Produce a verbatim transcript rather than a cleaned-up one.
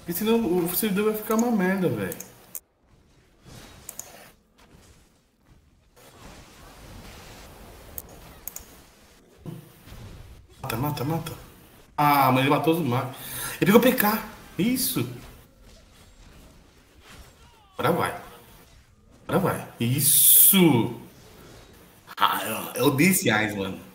E senão o servidor vai ficar uma merda, velho. Mata, mata, mata. Ah, mas ele matou os magos. Ele pegou P K. Isso. Agora vai. Agora vai. Isso. Ah, eu, eu disse, Ais, mano.